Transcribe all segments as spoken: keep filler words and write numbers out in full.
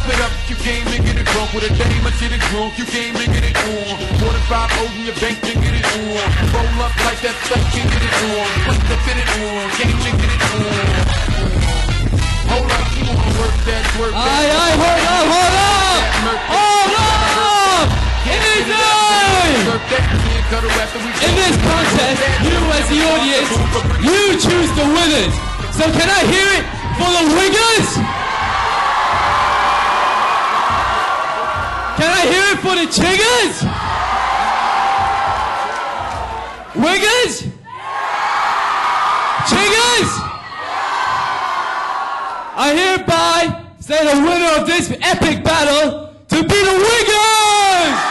it up, you came and get it drunk with a dame, I shit it drunk, you came and get it on. More than five O's in your bank, then get it on. Roll up like that stuff, can get it on. Put the fit it on, came and get it on. Hold up, you wanna work that, work that. Aye, aye, hold up, hold up! Hold up! Easy! In this contest, you as the audience, you choose the winners. So can I hear it for the winners? Can I hear it for the chiggers? Wiggers? Chiggers? I hereby say the winner of this epic battle to be the Wiggers!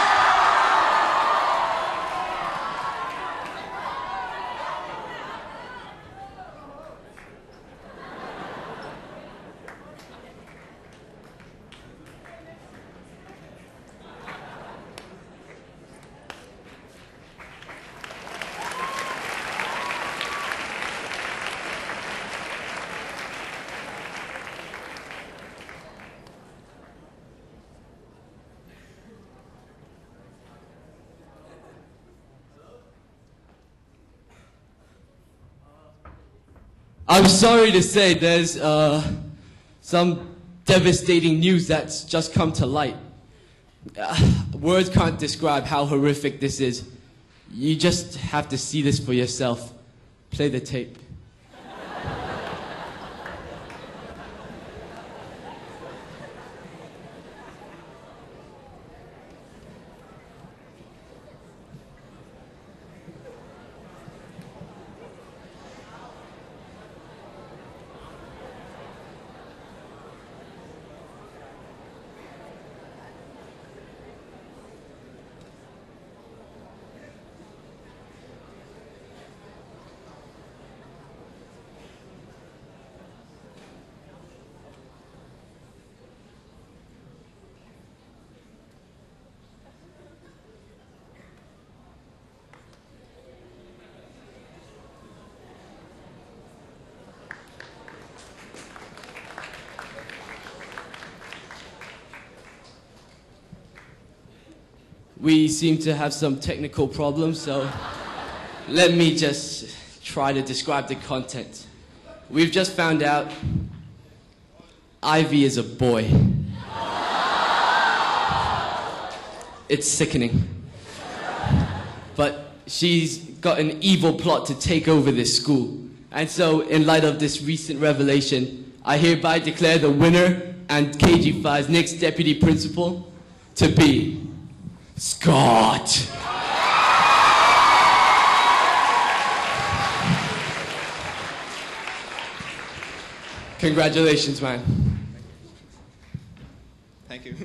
I'm sorry to say there's uh, some devastating news that's just come to light. Uh, words can't describe how horrific this is. You just have to see this for yourself. Play the tape. We seem to have some technical problems, so let me just try to describe the content. We've just found out Ivy is a boy. It's sickening. But she's got an evil plot to take over this school. And so, in light of this recent revelation, I hereby declare the winner and K G five's next deputy principal to be Scott. Congratulations, man. Thank you.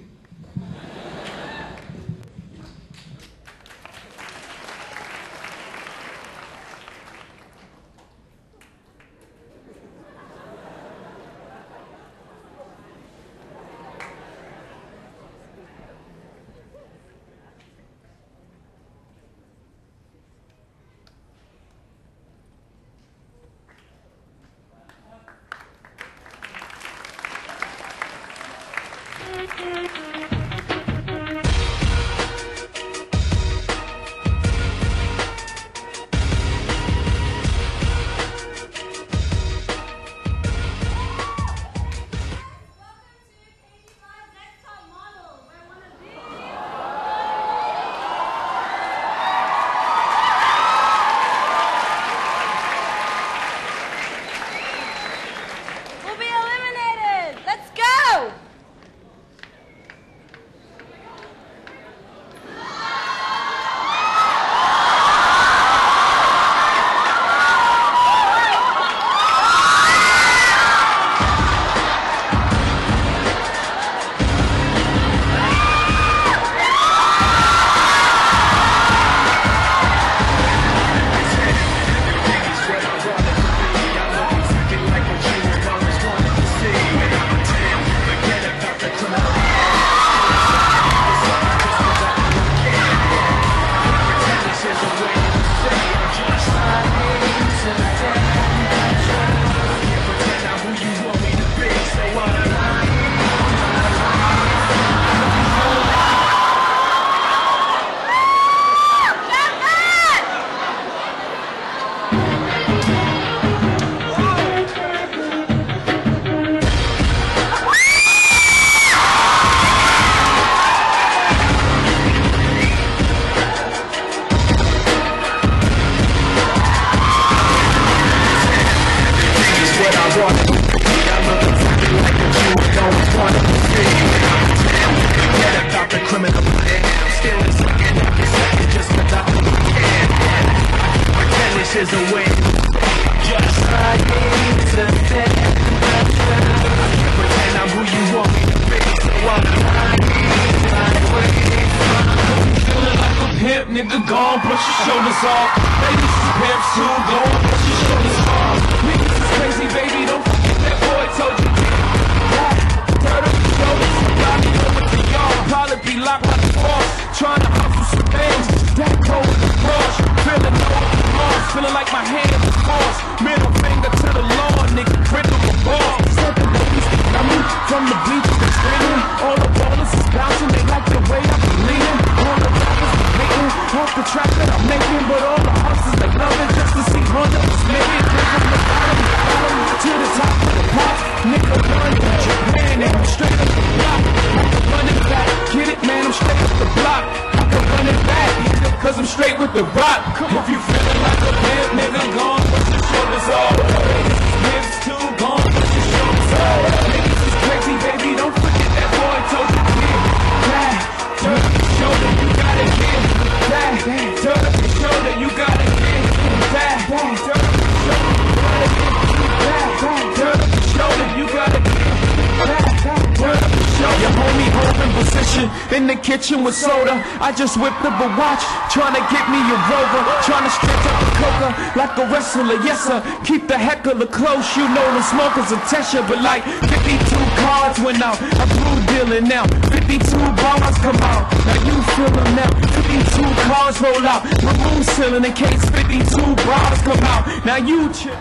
shoulders off. Ladies is pimps too, go and brush your shoulders off. Niggas is crazy, baby, don't forget that boy told you to. Turn up your shoulders, got me over to y'all. Probably be locked like a boss, trying to hustle some things. That cold with the brush, feeling no remorse, feeling like my hand is forced. Middle finger to the law, nigga, brittle the ball. Set the babies, I mean, from the bleachers they screaming. All the ballers is bouncing, they like the way I be leaning. All the rappers be hating, off the track that I'm making. But all the hustlers they love it just to see one of us make it. From the bottom, bottom to the top of the pop. Nigga, run to Japan and I'm straight up the block. I can run it back, get it, man, I'm straight up the block. I can run it back, nigga, cause I'm straight with the rock. If you feeling like a pimp, nigga, gone, put your shoulders off. Hips too, gone, put your shoulders off. Niggas is crazy, baby, don't forget that boy told you to give. Back, turn up your shoulder, you gotta give. Back, turn up your shoulder, you gotta give. Back, turn up your shoulder, you gotta give. Back, turn up your shoulder, you gotta give. Back, turn up your shoulder. Your homie holding position in the kitchen with soda. I just whipped up a watch, trying to get me a Rover, trying to stretch out the coca like a wrestler. Yes sir, keep the heckler close. You know the smokers will test you, but like fifty-two cards went out. I grew dealing now. fifty-two bars come out. Now you feel them now. fifty-two cars roll out. My room ceiling in case fifty-two bars come out. Now you chill.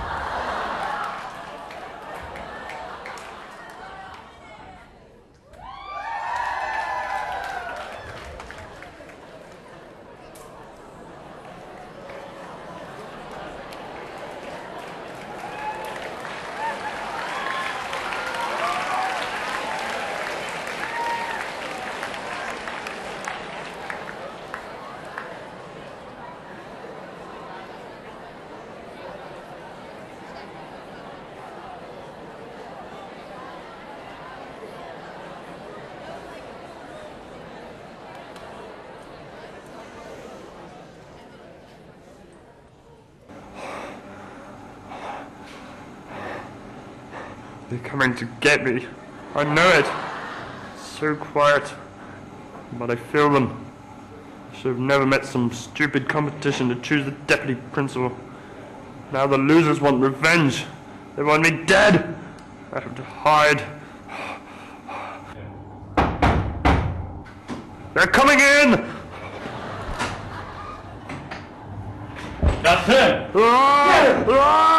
They're coming to get me. I know it. It's so quiet. But I feel them. I should have never met some stupid competition to choose the deputy principal. Now the losers want revenge. They want me dead. I have to hide. They're coming in! That's it! Ah! Ah!